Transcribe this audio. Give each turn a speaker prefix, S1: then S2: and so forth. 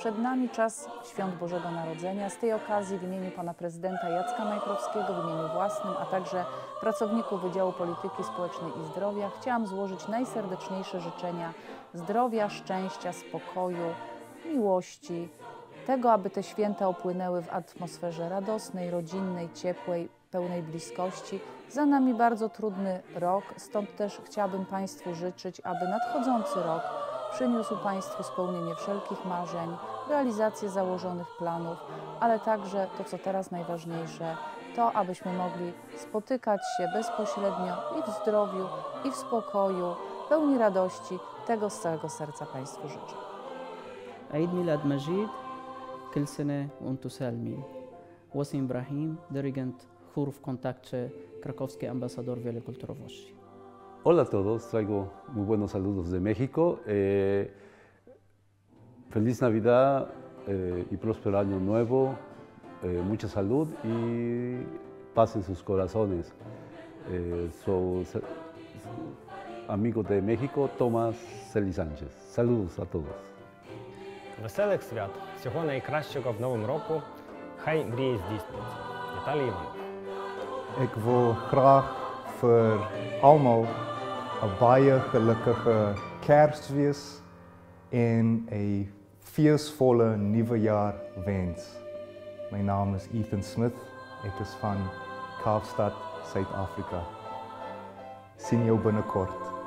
S1: Przed nami czas Świąt Bożego Narodzenia. Z tej okazji w imieniu pana prezydenta Jacka Majchrowskiego, w imieniu własnym, a także pracowników Wydziału Polityki Społecznej i Zdrowia chciałam złożyć najserdeczniejsze życzenia zdrowia, szczęścia, spokoju, miłości, tego, aby te święta upłynęły w atmosferze radosnej, rodzinnej, ciepłej, pełnej bliskości. Za nami bardzo trudny rok, stąd też chciałabym Państwu życzyć, aby nadchodzący rok przyniósł Państwu spełnienie wszelkich marzeń, realizację założonych planów, ale także to, co teraz najważniejsze, to, abyśmy mogli spotykać się bezpośrednio i w zdrowiu, i w spokoju, pełni radości. Tego z całego serca Państwu życzę.
S2: عيد ميلاد مجيد كل سنة وأنتم سالمين. Wasim Ibrahim, dyrygent chórów w kontakcie, krakowski ambasador wiele kulturowości.
S3: Hola a todos, traigo muy buenos saludos de México. Feliz Navidad y próspero año nuevo, mucha salud y paz en sus corazones. Soy amigo de México, Tomás Celi Sánchez. Saludos a todos.
S4: Веселих свят, всього найкращого в новому року, хай мрії здійсняться. Віталій Іванов.
S5: Ik wil graag vir almal 'n baie gelukkige Kersfees en 'n feesvolle nuwe jaar wens. My naam is Ethan Smith. Ek is van Kaapstad, Suid-Afrika. Sien jou binnekort.